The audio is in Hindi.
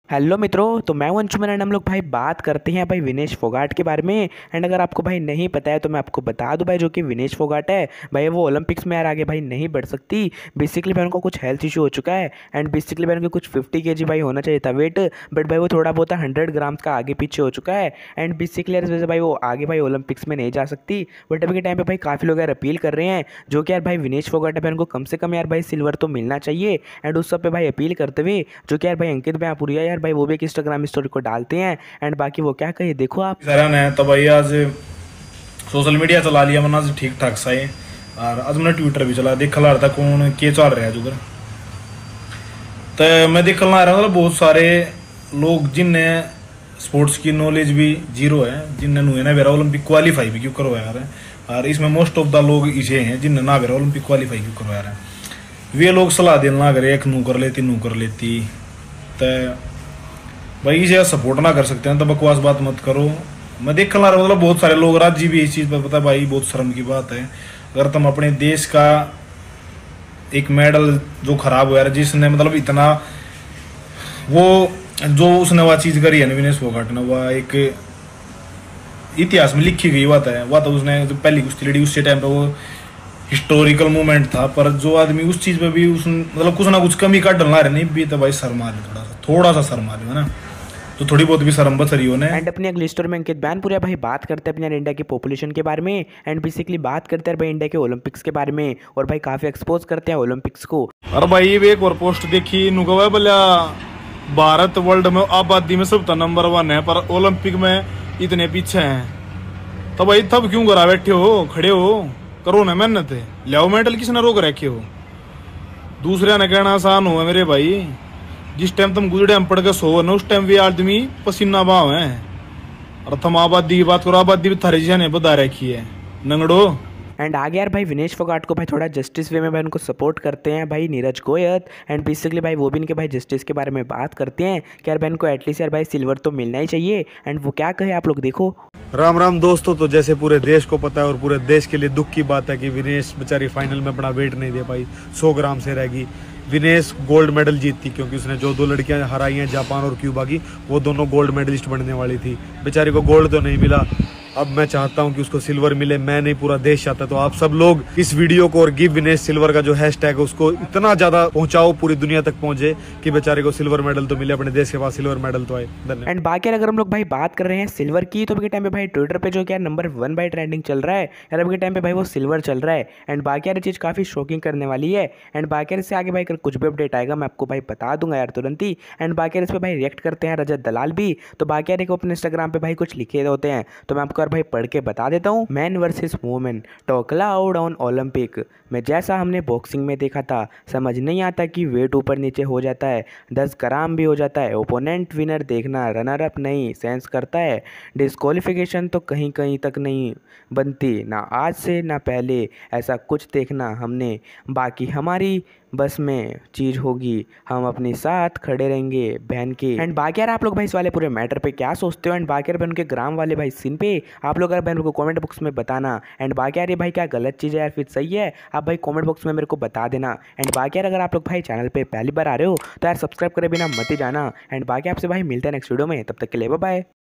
हेलो मित्रों, तो मैं हूं अंशुमन एंड हम लोग भाई बात करते हैं भाई विनेश फोगाट के बारे में। एंड अगर आपको भाई नहीं पता है तो मैं आपको बता दूं भाई, जो कि विनेश फोगाट है भाई वो ओलंपिक्स में यार आगे भाई नहीं बढ़ सकती। बेसिकली भाई उनको कुछ हेल्थ इशू हो चुका है एंड बेसिकली भाई उनको कुछ 50 kg भाई होना चाहिए था वेट, बट भाई वो थोड़ा बहुत 100 ग्राम्स का आगे पीछे हो चुका है। एंड बेसिकली इस वजह से भाई वो आगे भाई ओलंपिक्स में नहीं जा सकती। बट अभी के टाइम पे भाई काफ़ी लोग यार अपील कर रहे हैं, जो कि यार भाई विनेश फोगाट है भाई उनको कम से कम यार भाई सिल्वर तो मिलना चाहिए। एंड उस सब पे भाई अपील करते हुए जो कि यार भाई अंकित भैयापुरिया यार भाई वो भी एक इंस्टाग्राम स्टोरी को डालते हैं। एंड बाकी वो क्या कहे देखो आप। सर ने तो भाई आज सोशल मीडिया चला लिया मैंने आज ठीक ठाक सा है। और आज मैंने ट्विटर भी चला देख ला रहा था कौन के चल रहा है जुगर। तो मैं देख ला रहा था बहुत सारे लोग जिनने स्पोर्ट्स की नॉलेज भी जीरो है, जिनने नुए ना बेरा ओलंपिक क्वालिफाई भी क्यों करवाया रहे। और इसमें मोस्ट ऑफ द लोग इसे हैं जिनने ना बेरा ओलंपिक क्वालिफाई क्यों करवाया रहे। वे लोग सलाह देने ना करे एक नू कर लेती। तो भाई इसे सपोर्ट ना कर सकते हैं तो बकवास बात मत करो। मैं देख ला रहा मतलब बहुत सारे लोग राजी भी इस चीज़ पर, पता भाई बहुत शर्म की बात है। अगर तुम अपने देश का एक मेडल जो खराब हुआ है, जिसने मतलब इतना वो जो उसने वह चीज़ करी है विनेश फोगाट ने, वह एक इतिहास में लिखी गई बात है। वह तो उसने जो पहली कुश्ती लड़ी उस टाइम पे वो हिस्टोरिकल मूवमेंट था, पर जो आदमी उस चीज़ पे भी उस मतलब कुछ ना कुछ कमी का डलना रहे नहीं भी, तो भाई शर्म आ रही थोड़ा सा शर्म आ रही है ना, तो थोड़ी बहुत भी शर्म बच रही होने। एंड अपनी अगली स्टोरी में अंकित भैयापुरिया भाई बात करते हैं अपने इंडिया की पॉपुलेशन के बारे में। एंड बेसिकली बात करते हैं भाई इंडिया के ओलंपिक्स के बारे में और भाई काफ़ी एक्सपोज करते हैं ओलंपिक्स को। अरे भाई ये एक और पोस्ट देखी नुकवा बोला भारत वर्ल्ड में आबादी में सब नंबर 1 है पर ओलंपिक में इतने पीछे हैं। तो भाई तब क्यों करा बैठे हो, खड़े हो, करो ना मेहनत, लियाओ मेडल, किसने रोक रखे हो। दूसरे ने कहना आसान हो मेरे भाई, जिस टाइम तुम गुजरे हम पढ़ के सो ना उस टाइम भी आदमी पसीना बहाव है। और तुम आबादी की बात करो, आबादी भी थारी जी ने बता रखी है नंगड़ो। एंड आगे यार भाई विनेश फोगाट को भाई थोड़ा जस्टिस वे में भाई उनको सपोर्ट करते हैं भाई नीरज गोयल। एंड बेसिकली भाई वो भी इनके भाई जस्टिस के बारे में बात करते हैं कि यार भाई इनको एटलीस्ट यार भाई सिल्वर तो मिलना ही चाहिए। एंड वो क्या कहे आप लोग देखो। राम राम दोस्तों। तो जैसे पूरे देश को पता है और पूरे देश के लिए दुख की बात है कि विनेश बेचारी फाइनल में अपना वेट नहीं दे पाई, 100 ग्राम से रहेगी। विनेश गोल्ड मेडल जीतती क्योंकि उसने जो 2 लड़कियां हराई हैं जापान और क्यूबा की, वो दोनों गोल्ड मेडलिस्ट बनने वाली थी। बेचारी को गोल्ड तो नहीं मिला। अब मैं चाहता हूं कि उसको सिल्वर मिले, मैं नहीं पूरा देश चाहता। तो आप सब लोग इस वीडियो को और गिव विनेश सिल्वर का जो हैशटैग है उसको इतना ज्यादा पहुंचाओ, पूरी दुनिया तक पहुंचे कि बेचारे को सिल्वर मेडल तो मिले, अपने देश के पास सिल्वर मेडल तो आए। धन्यवाद। एंड बाकी अगर हम लोग भाई बात कर रहे हैं सिल्वर की, तो अभी के टाइम पे भाई ट्विटर पे जो क्या नंबर 1 भाई ट्रेंडिंग चल रहा है यार, अभी के टाइम पे भाई वो सिल्वर चल रहा है। एंड बाकी यार ये चीज़ काफ़ी शॉकिंग करने वाली है। एंड बाकी यार इससे आगे भाई अगर कुछ भी अपडेट आएगा मैं आपको भाई बता दूंगा यार तुरंत ही। एंड बाकी यार इस पर भाई रिएक्ट करते हैं रजत दलाल भी। तो बाकी यार एक अपने इंस्टाग्राम पे भाई कुछ लिखे होते हैं, तो मैं आपको यार भाई पढ़ के बता देता हूँ। Man versus women talk aloud on Olympic में जैसा हमने बॉक्सिंग में देखा था, समझ नहीं आता कि वेट ऊपर नीचे हो जाता है, 10 ग्राम भी हो जाता है। ओपोनेंट विनर देखना, रनर अप नहीं सेंस करता है। डिस्क्वालिफिकेशन तो कहीं कहीं तक नहीं बनती, ना आज से ना पहले ऐसा कुछ देखना हमने। बाकी हमारी बस में चीज़ होगी, हम अपने साथ खड़े रहेंगे बहन के। एंड बाकी यार आप लोग भाई इस वाले पूरे मैटर पे क्या सोचते हो। एंड बाकी यार बहन के ग्राम वाले भाई सीन पे आप लोग यार बहन को कमेंट बॉक्स में बताना। एंड बाकी यार ये भाई क्या गलत चीज़ है यार फिर सही है, आप भाई कमेंट बॉक्स में मेरे को बता देना। एंड बाकी यार अगर आप लोग भाई चैनल पे पहली बार आ रहे हो तो यार सब्सक्राइब करे बिना मत ही जाना। एंड बाकी आपसे भाई मिलते हैं नेक्स्ट वीडियो में, तब तक के लिए बाय बाय।